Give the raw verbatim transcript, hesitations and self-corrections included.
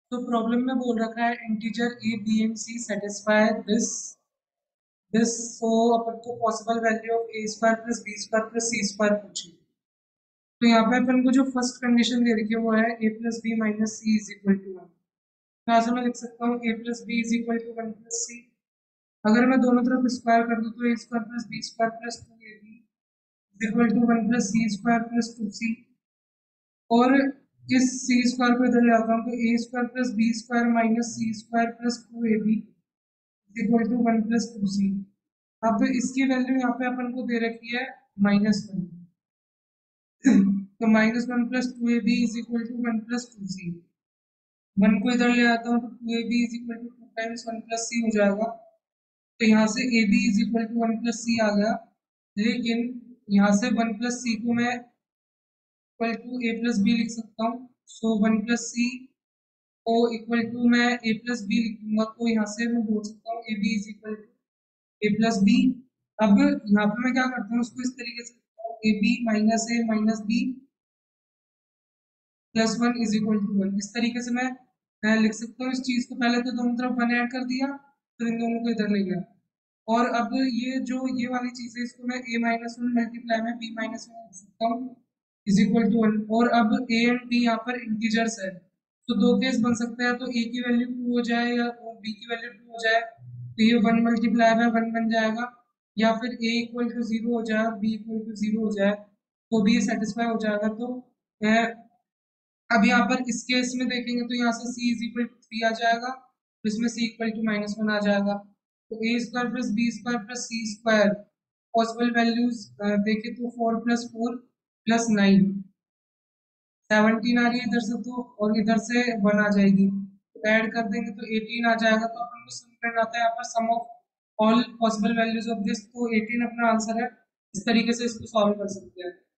तो प्रॉब्लम में बोल रखा है integer A B and C satisfy this this so अपन को possible value of A square plus B square plus C square पूछी। तो यहाँ पे अपन को जो फर्स्ट कंडीशन दे रखी है वो है A plus B minus C is equal to one. यहाँ से मैं लिख सकता हूँ A plus B is equal to one plus C. अगर मैं दोनों तरफ स्क्वायर कर दूँ तो A square plus B square plus two A B is equal to one plus C square plus two C. और इस सी स्क्वायर को इधर ले आता हूँ तो A square plus B square minus C square plus two A B equal to one plus two C. अब इसकी वैल्यू यहाँ पे अपन को दे रखी है माइनस वन। तो minus one plus two A B is equal to one plus two C. One को इधर ले आता हूँ तो two A B is equal to two times one plus C हो जाएगा। तो यहाँ से A B is equal to one plus C आ गया। लेकिन यहाँ से वन प्लस सी को मैं equal to A plus B लिख सकता हूँ। सो वन प्लस सी को इक्वल टू मैं ए प्लस बी लिखूंगा तो यहाँ से मैं बोल सकता हूँ A B is equal to A plus B. अब यहाँ पे मैं क्या करता हूँ उसको इस तरीके से A B minus A minus B plus one is equal to one. इस तरीके से मैं मैं लिख सकता हूँ इस चीज को। पहले तो दोनों तरफ वन ऐड कर दिया फिर इन दोनों को इधर ले गया। और अब ये जो ये वाली चीज है इसको मैं a माइनस वन मल्टीप्लाई में b माइनस वन लिख सकता हूँ इज इक्वल टू वन। और अब a एंड b यहाँ पर इंटीजर्स है तो दो केस बन सकते हैं। तो a की वैल्यू टू हो जाए या b की वैल्यू टू हो जाए तो ये वन मल्टीप्लाई में वन बन जाएगा। या फिर a इक्वल टू जीरो हो जाए और b इक्वल टू जीरो हो जाए तो भी ये सेटिस्फाई हो जाएगा। तो अब यहाँ पर इस केस में देखेंगे तो यहाँ से c is equal to three आ जाएगा तो इसमें c equal to minus one आ जाएगा। तो A square plus B square plus C square possible values देखें तो four plus four plus nine seventeen आ रही है इधर से तो और इधर से वन आ जाएगी तो ऐड कर देंगे तो एटीन आ जाएगा। तो अपन को सम करना आता है यहाँ पर sum of all possible values of this. तो एटीन अपना आंसर है। इस तरीके से इसको सॉल्व कर सकते हैं।